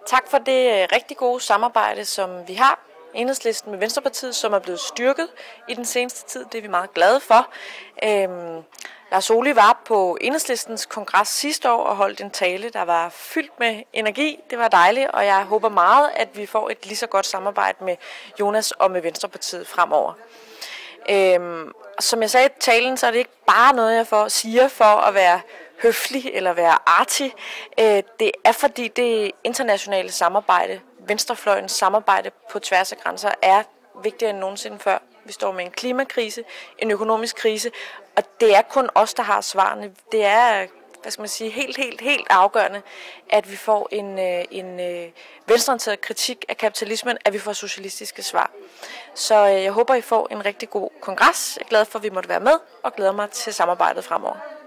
Tak for det rigtig gode samarbejde, som vi har. Enhedslisten med Venstrepartiet, som er blevet styrket i den seneste tid. Det er vi meget glade for. Lars Oli var på Enhedslistens kongres sidste år og holdt en tale, der var fyldt med energi. Det var dejligt, og jeg håber meget, at vi får et lige så godt samarbejde med Jonas og med Venstrepartiet fremover. Som jeg sagde i talen, så er det ikke bare noget, jeg siger for at være høflig eller være artig. Det er fordi det internationale samarbejde, venstrefløjens samarbejde på tværs af grænser, er vigtigere end nogensinde før. Vi står med en klimakrise, en økonomisk krise, og det er kun os, der har svarene. Det er, helt afgørende, at vi får en venstreorienteret kritik af kapitalismen, at vi får socialistiske svar. Så jeg håber, I får en rigtig god kongres. Jeg er glad for, at vi måtte være med, og glæder mig til samarbejdet fremover.